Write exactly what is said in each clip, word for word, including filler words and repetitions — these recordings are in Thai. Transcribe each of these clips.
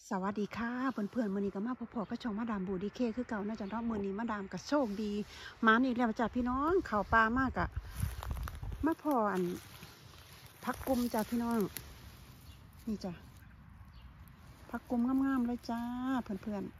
สวัสดีค่ะเพื่อนๆมื้อนี้ก็มาพบๆกับช่องมาดามบูดีเคคือเก่านะจ๊ะเนาะมื้อนี้มาดามก็โชคดีมาอีกแล้วจ้ะพี่น้องเข้าป่ามากอะมาพออันพักกุมจ้ะพี่น้องนี่จ้ะพักกุมงามๆเลยจ้าเพื่อนๆ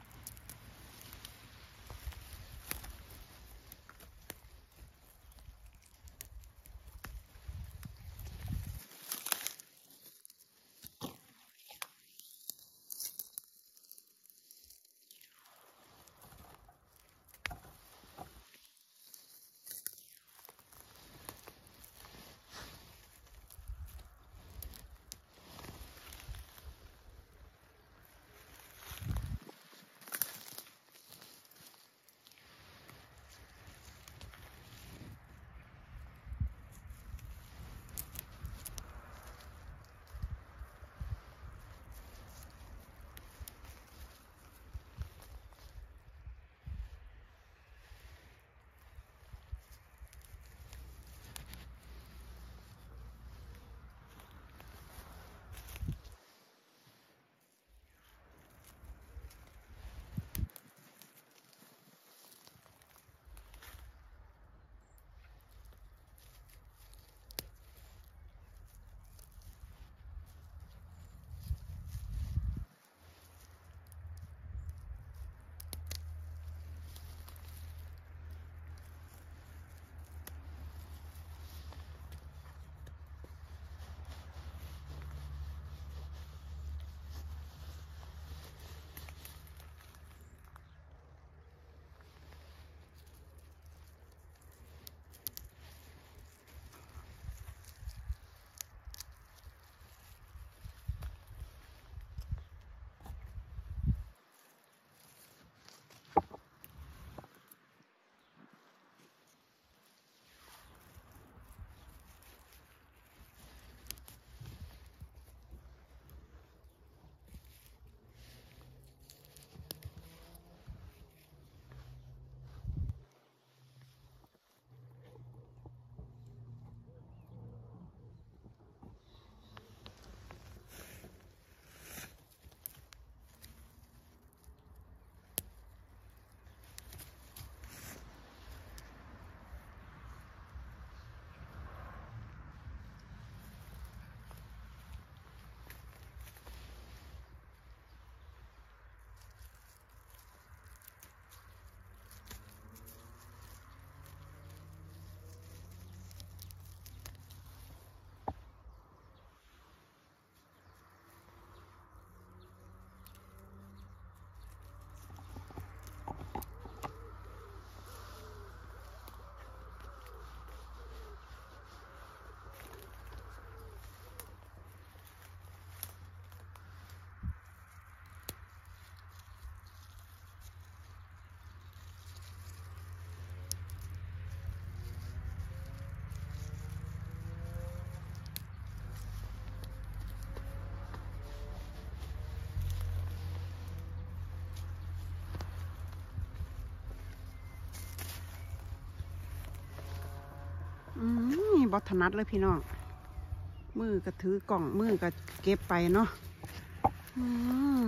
อืมบอถนัดเลยพี่น้องมือก็ถือกล่องมือก็เก็บไปเนาะอืม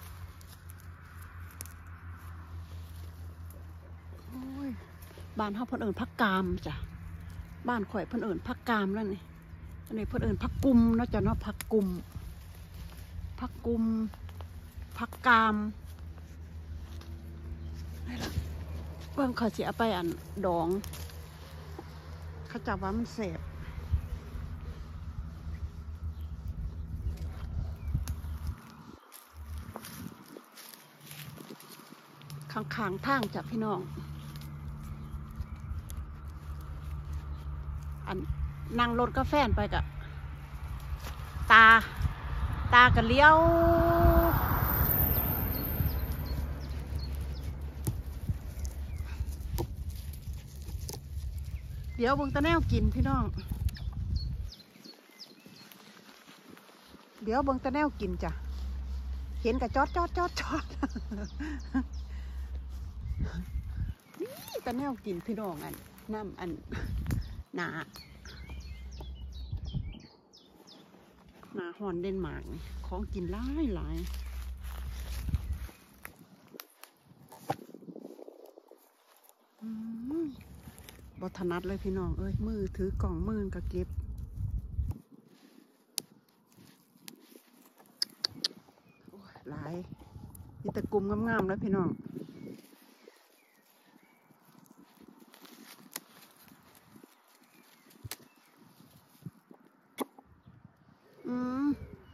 โอ้ยบ้านเฮาเพิ่นเอิ้นผักกามจ้ะบ้านข่อยเพิ่นเอิ้นผักกามแล้วนี่อันนี้เพิ่นเอิ้นผักกุมเนาะจ้ะเนาะผักกุมผักกุมผักกามนี่ล่ะเบิ่งเขาสิเอาไปอันดองเขาจับว่ามันแสบข้างๆทางจ้ะพี่น้องอันนั่งรถกาแฟไปกะตาตากันเลี้ยวเดี๋ยวเบิ่งตะแนวกินพี่น้องเดี๋ยวเบิ่งตะแนวกินจ้ะเห็นกะจอดจอดจอดจอดนี่ตะแนวกินพี่น้องอันน้ำอันหนาหนาฮอนเดนมาร์กของกินหลายหลายบ่ถนัดเลยพี่น้องเอ้ยมือถือกล่องมือก็เก็บหลายมีแต่กลุ่มงามๆแล้วพี่น้องอืม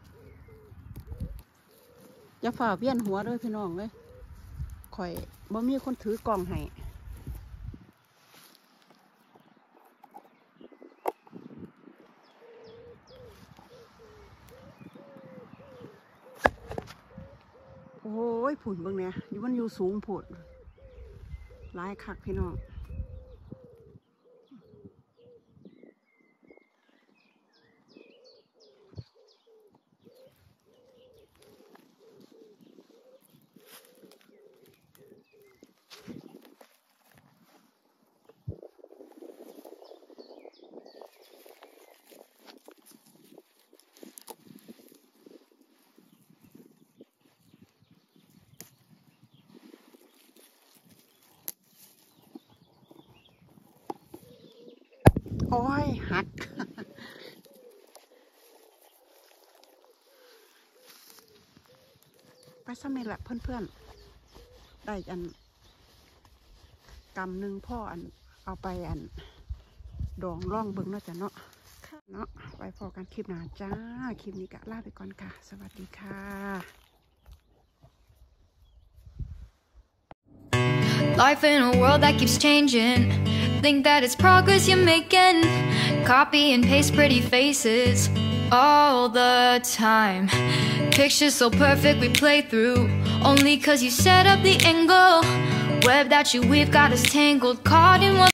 อย่าฝ่าเวียนหัวด้วยพี่น้องเลยข่อยบ่มีคนถือกล่องให้โอ้ยผุ่นเบิ่งเนี่ยอยู่มันอยู่สูงผุ่นหลายคักพี่น้องโอ้ยหักไปสมัยละเพื่อนๆได้อันกำหนึ่งพ่ออันเอาไปอันดองร่องเบิ้งเนาะจ้ะเนาะเนาะไว้พอกันคลิปหน้าจ้าคลิปนี้ก็ลาไปก่อนค่ะสวัสดีค่ะ Life in a world that keeps changing. Think that it's progress you're making. Copy and paste pretty faces all the time. Pictures so perfect we play through. Only cause you set up the angle. Web that you weave got us tangled. Caught in one